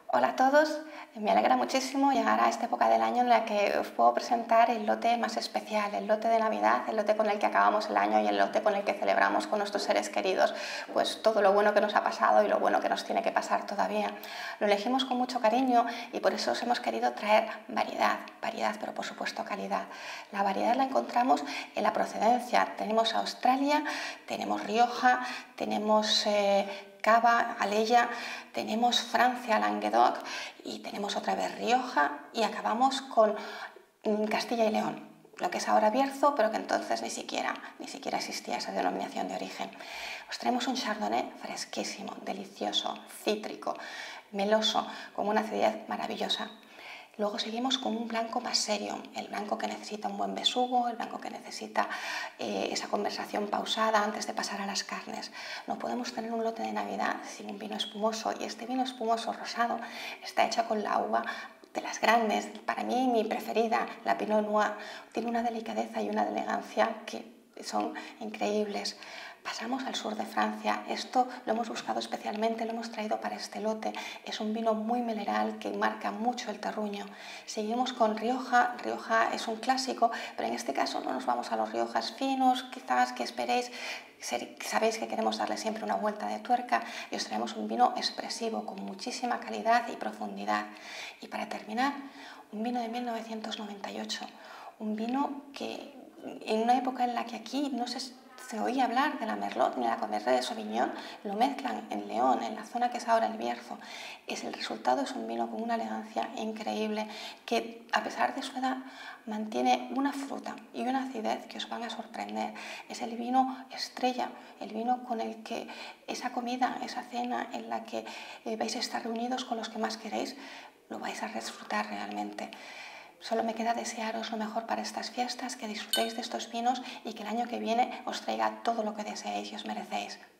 Hola a todos, me alegra muchísimo llegar a esta época del año en la que os puedo presentar el lote más especial, el lote de Navidad, el lote con el que acabamos el año y el lote con el que celebramos con nuestros seres queridos, pues todo lo bueno que nos ha pasado y lo bueno que nos tiene que pasar todavía. Lo elegimos con mucho cariño y por eso os hemos querido traer variedad, pero por supuesto calidad. La variedad la encontramos en la procedencia. Tenemos Australia, tenemos Rioja, tenemos Cava, Alella, tenemos Francia, Languedoc y tenemos otra vez Rioja y acabamos con Castilla y León, lo que es ahora Bierzo, pero que entonces ni siquiera existía esa denominación de origen. Os traemos un Chardonnay fresquísimo, delicioso, cítrico, meloso, con una acidez maravillosa. Luego seguimos con un blanco más serio, el blanco que necesita un buen besugo, el blanco que necesita esa conversación pausada antes de pasar a las carnes. No podemos tener un lote de Navidad sin un vino espumoso, y este vino espumoso rosado está hecho con la uva de las grandes, para mí mi preferida, la Pinot Noir. Tiene una delicadeza y una elegancia que son increíbles. Pasamos al sur de Francia. Esto lo hemos buscado especialmente, lo hemos traído para este lote. Es un vino muy mineral que marca mucho el terruño. Seguimos con Rioja. Rioja es un clásico, pero en este caso no nos vamos a los Riojas finos, quizás que esperéis. Sabéis que queremos darle siempre una vuelta de tuerca y os traemos un vino expresivo con muchísima calidad y profundidad. Y para terminar, un vino de 1998, un vino que en una época en la que aquí no se oía hablar de la Merlot ni de la Cabernet de Sauvignon, lo mezclan en León, en la zona que es ahora el Bierzo. El resultado es un vino con una elegancia increíble que, a pesar de su edad, mantiene una fruta y una acidez que os van a sorprender. Es el vino estrella, el vino con el que esa comida, esa cena en la que vais a estar reunidos con los que más queréis, lo vais a disfrutar realmente. Solo me queda desearos lo mejor para estas fiestas, que disfrutéis de estos vinos y que el año que viene os traiga todo lo que deseéis y os merecéis.